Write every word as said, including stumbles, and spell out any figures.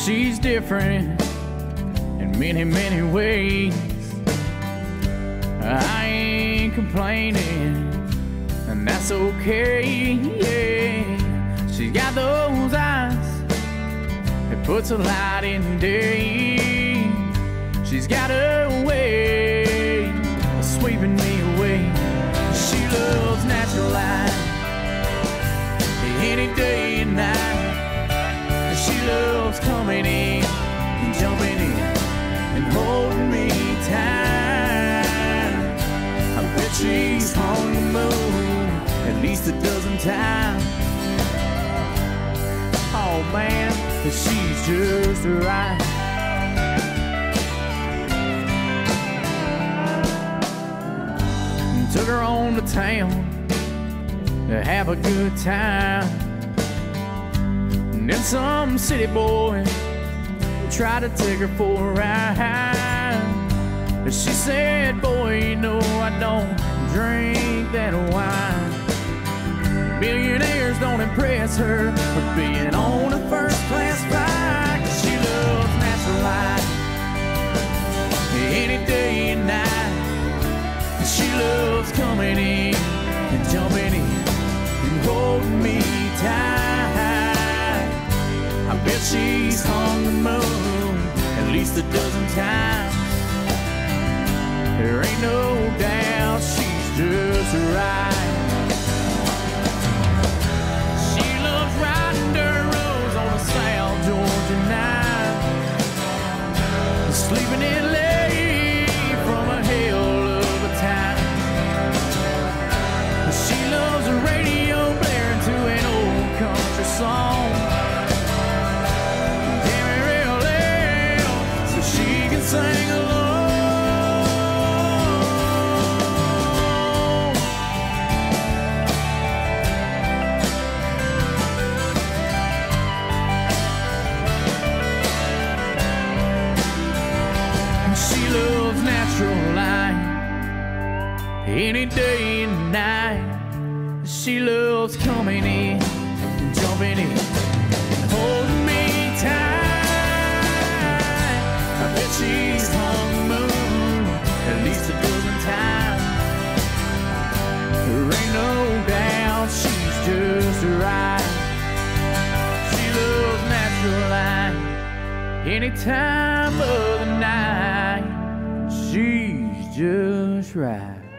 she's different in many, many ways. I ain't complaining, and that's okay, yeah. She's got those eyes that puts a light in day. She's got her way of sweeping me away. She loves natural light any day and night. She loves coming in and jumping in and holding me tight. I bet she's on the moon at least a dozen times. Oh man, she's just right. Took her on to town to have a good time. And then some city boy tried to take her for a ride. And she said, boy, you know I don't drink that wine. Millionaires don't impress her with being on a first class flight. 'Cause she loves natural light any day and night. She loves coming in and jumping in and holding me tight. I bet she's on the moon at least a dozen times. There ain't no doubt she's just right. She loves riding dirt roads on a South Georgia night, sleeping in late from a hell of a time. She loves the radio blaring to an old country song. Damn it real loud so she can sing along. And she loves natural light any day and night. She loves coming in and jumping in and holding me tight. I bet she's on the moon at least a dozen times. There ain't no doubt she's just right. She loves natural light any time of the night. She's just right.